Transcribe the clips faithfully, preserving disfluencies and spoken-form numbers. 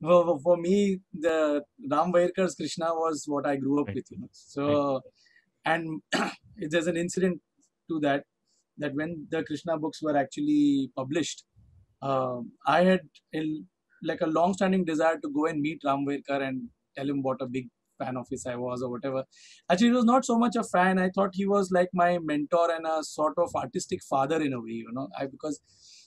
for, for me, the Ram Vairkar's Krishna was what I grew up Right. with, you know. Right. So, and there's an incident to that, that when the Krishna books were actually published, um, I had a, like a long-standing desire to go and meet Ram Vairkar and tell him what a big fan of his I was or whatever. Actually, he was not so much a fan. I thought he was like my mentor and a sort of artistic father in a way, you know. I because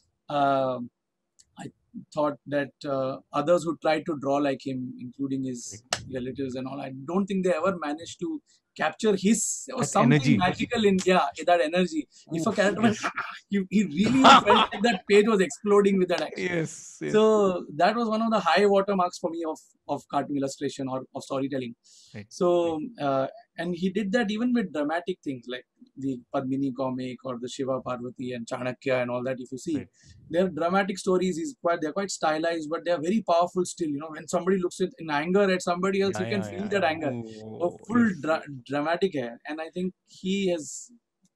um I thought that uh, others who tried to draw like him, including his Right. relatives and all, I don't think they ever managed to capture his. There was That something energy. magical in, yeah, that energy. If a Oof. character went, Yes. he, he really felt like that page was exploding with that action. Yes. Yes. So that was one of the high watermarks for me of of cartoon illustration or of storytelling. Right. Right. So uh, and he did that even with dramatic things like the Padmini comic or the Shiva Parvati and Chanakya and all that. If you see, Right. they're dramatic stories. Is quite they're quite stylized, but they're very powerful still. You know, when somebody looks with, in anger at somebody else, Yeah. you can Yeah. feel Yeah. that Yeah. anger. Oh, Oh, full yes. dra- dramatic hair, and I think he has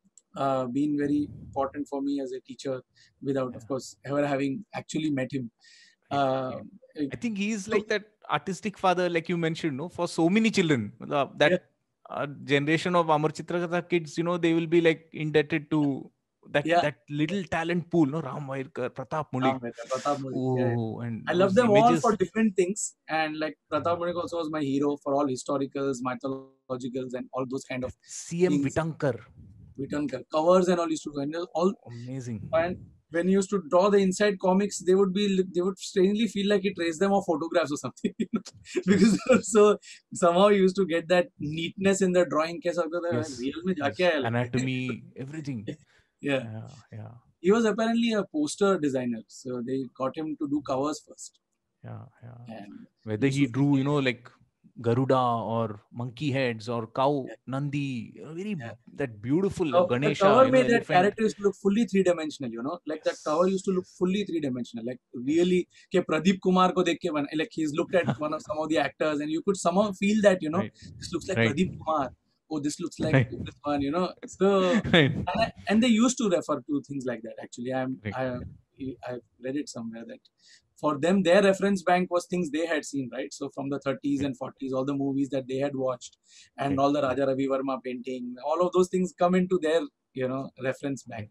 uh, been very important for me as a teacher. Without, Yeah. of course, ever having actually met him. Right. Uh, Right. it- I think he's so, like that artistic father, like you mentioned, no, for so many children. Matlab, yeah, That uh, generation of Amar Chitrakatha kids, you know, they will be like indebted to that yeah. that little talent pool, no, Ram Vairkar, Pratap Ram Mulik. Vaidya, Pratap Malik. Yeah, yeah. Oh, and I love those them all for images. different things. And like Pratap Yeah. Malik also was my hero for all historicals, mythologicals, and all those kind of That C M things. Vitankar. Written co- covers and all used to do. And all Amazing. and when he used to draw the inside comics, they would be they would strangely feel like he traced them off photographs or something, you know? Because Yes. they were so somehow he used to get that neatness in the drawing. Case of the Yes. real में Yes. जाके आया लगता है. Anatomy, everything. Yeah, Yeah. Yeah. he was apparently a poster designer, so they got him to do covers first, Yeah. Yeah. and he Whether used he to drew, you know, detail. like Garuda or monkey heads or cow, Yeah, Nandi, you know, very yeah. that beautiful uh, Co- the Ganesha, cover you know, made that elephant. character used to look fully three dimensional, you know, like that cover Yes. used to look Yes. fully three dimensional, like Yes. really. के प्रदीप कुमार को देख के बना, like he's looked at one of some of the actors, and you could somehow feel that, you know, Right. this looks like Right. Pradeep Kumar. Oh, this looks like Right. this one, you know. So Right. and, I, and they used to refer to things like that. Actually, I'm Right. I I read it somewhere that for them their reference bank was things they had seen, right? So from the thirties Right. and forties, all the movies that they had watched, and Right. all the Raja Ravi Verma painting, all of those things come into their, you know, reference bank. Right.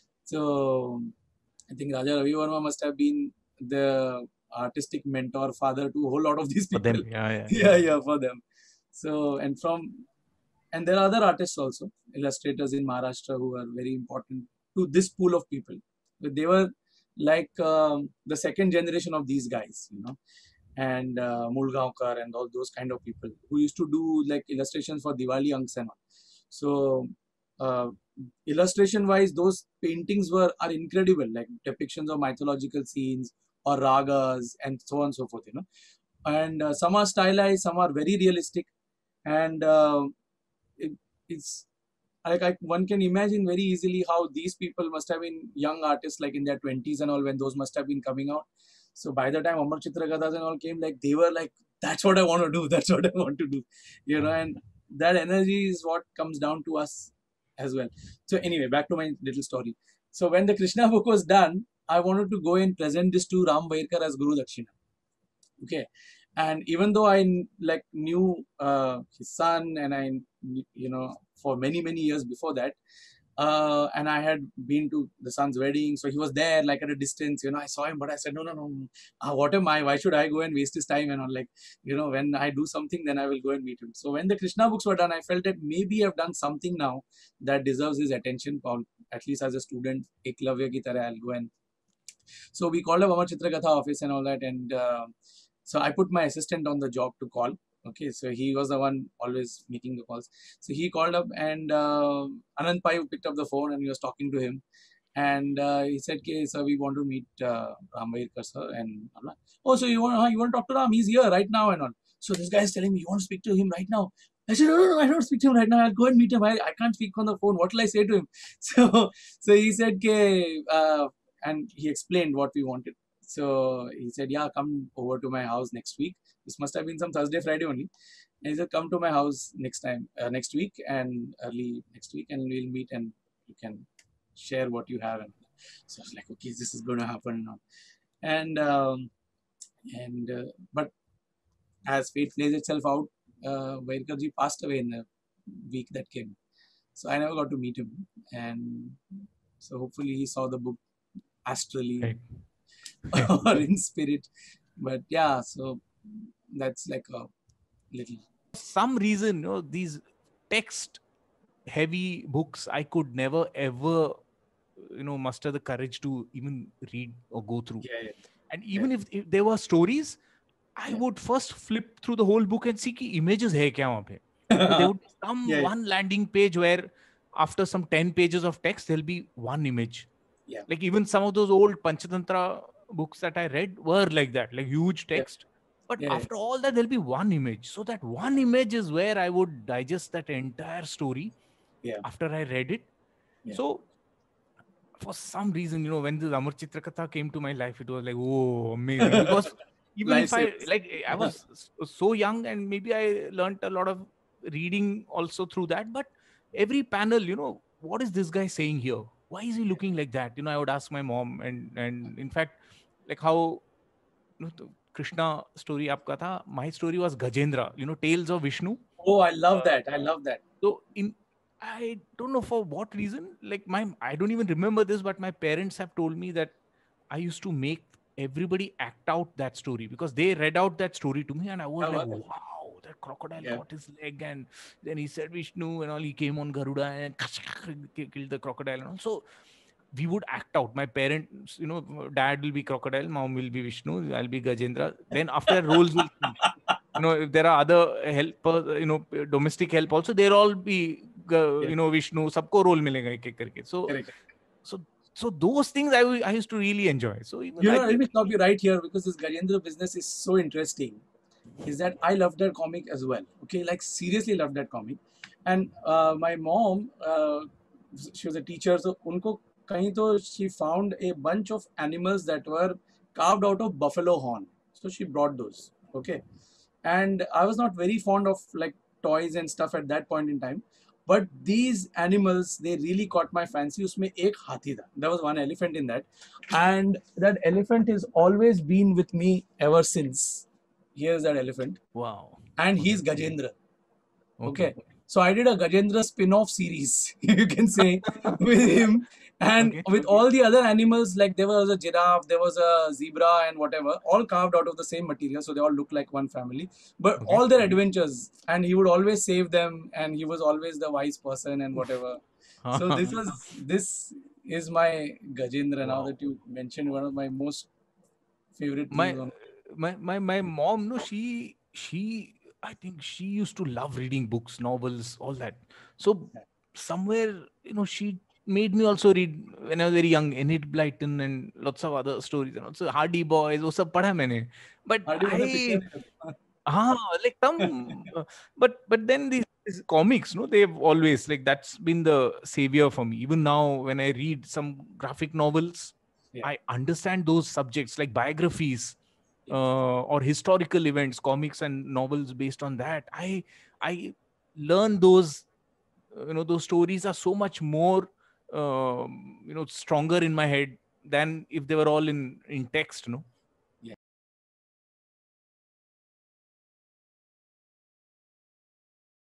So I think Raja Ravi Verma must have been the artistic mentor, father to a whole lot of these For people. them. Yeah. Yeah. Yeah, Yeah. yeah, for them. So and from and there are other artists also, illustrators in Maharashtra who are very important to this pool of people. But they were like um, the second generation of these guys, you know, and uh, Mulgaonkar and all those kind of people who used to do like illustrations for Diwali Anks and all. So uh, illustration wise, those paintings were are incredible, like depictions of mythological scenes or ragas and so on and so forth, you know. And uh, some are stylized, some are very realistic, and uh, it, it's like I, one can imagine very easily how these people must have been young artists, like in their twenties and all, when those must have been coming out. So by the time Amar Chitra Kathas and all came, like they were like, that's what I want to do, that's what I want to do, you know, Yeah. and that energy is what comes down to us as well. So anyway, back to my little story. So when the Krishna book was done, I wanted to go and present this to Ram Vairkar as Guru Dakshina. Okay, and even though I like knew uh, his son, and I, you know, for many many years before that, uh, and I had been to the son's wedding, so he was there like at a distance, you know. I saw him, but I said, no, no, no, no. Uh, what am I, why should I go and waste his time and all, like, you know, when I do something, then I will go and meet him. So when the Krishna books were done, I felt that maybe I've done something now that deserves his attention, Paul. At least as a student, Eklavya ki tarah, I'll go and so we called up Amar Chitrakatha office and all that, and uh, so I put my assistant on the job to call. Okay, so he was the one always making the calls. So he called up, and uh, Anand Pai picked up the phone, and he was talking to him, and uh, he said, "Okay, sir, we want to meet uh, Ram Vairkar, sir." And I'm like, "Oh, so you want huh, you want to talk to Ram? He's here right now and all." So this guy is telling me, "You want to speak to him right now?" I said, "No, no, no, I don't speak to him right now. I'll go and meet him. I, I can't speak on the phone. What will I say to him?" So so he said, "Okay," uh, and he explained what we wanted. So he said, "Yeah, come over to my house next week." This must have been some Thursday, Friday only. And he said, "Come to my house next time, uh, next week, and early next week, and we'll meet, and you can share what you have." And so I was like, "Okay, this is going to happen now." And um, And uh, but as fate plays itself out, uh, Vaikar ji passed away in the week that came. So I never got to meet him. And so hopefully he saw the book astrally Right. or in spirit. But yeah, so that's like a little. Some reason, you know, these text heavy books, I could never ever, you know, muster the courage to even read or go through. Yeah, yeah. And even if, if there were stories, I Yeah. would first flip through the whole book and see ki images hai kya wahan pe. So there would be some Yeah, yeah. one landing page where after some ten pages of text, there'll be one image. Yeah. Like even some of those old Panchatantra books that I read were like that, like huge Yeah. text. But Yeah, yeah. after all that, there'll be one image. So that one image is where I would digest that entire story Yeah. after I read it. Yeah. So for some reason, you know, when the Amar Chitrakatha came to my life, it was like, oh, amazing. Because even if I, Lifesavers. like, I was s- so young and maybe I learned a lot of reading also through that. But every panel, you know, what is this guy saying here? Why is he looking like that? You know, I would ask my mom. And, and in fact, like how, you know, the Krishna story aapka tha, my story was Gajendra, you know, Tales of Vishnu. Oh, I love Uh, that. I love that. so in I don't know for what reason, like my I don't even remember this, but my parents have told me that I used to make everybody act out that story because they read out that story to me, and I was Kya like, baat hai. wow, that crocodile Yeah. got his leg, and then he said Vishnu and all. He came on Garuda and killed the crocodile, and all. So we would act out. My parents, you know, dad will be crocodile, mom will be Vishnu, I'll be Gajendra. Then after roles will change. You know, if there are other help, you know, domestic help also, they'll all be, uh, Yeah. you know, Vishnu. Sabko role milega ek ek karke. So, Correct. so, so those things I, I used to really enjoy. So even You I know, let think, me stop you right here because this Gajendra business is so interesting. Is that I loved that comic as well. Okay, like seriously loved that comic. And uh, my mom, uh, she was a teacher, so unko kahin to she found a bunch of animals that were carved out of buffalo horn. So she brought those. Okay, and I was not very fond of like toys and stuff at that point in time. But these animals, they really caught my fancy. Usme ek hathi tha. There was one elephant in that, and that elephant has always been with me ever since. Here's that elephant, wow. and Okay. he's Gajendra. Okay. Okay, so I did a Gajendra spin-off series, you can say, with him, and Okay. with all the other animals. Like there was a giraffe, there was a zebra, and whatever, all carved out of the same material, so they all look like one family. But Okay. all their adventures, and he would always save them, and he was always the wise person, and whatever. So this was this is my Gajendra. Now Wow. that you mentioned, one of my most favorite My, things on. my, my, my mom, no, she, she, I think she used to love reading books, novels, all that. So somewhere, you know, she made me also read when I was very young, Enid Blyton and lots of other stories and also Hardy Boys, वो सब पढ़ा मैंने. But Hardy मैंने picture I, देखा. ah, like some, uh, but but then these, these comics, no, they've always like that's been the savior for me. Even now, when I read some graphic novels, Yeah. I understand those subjects like biographies Yeah. uh, or historical events, comics and novels based on that. I I learn those, uh, you know, those stories are so much more, um, you know, stronger in my head than if they were all in in text, no.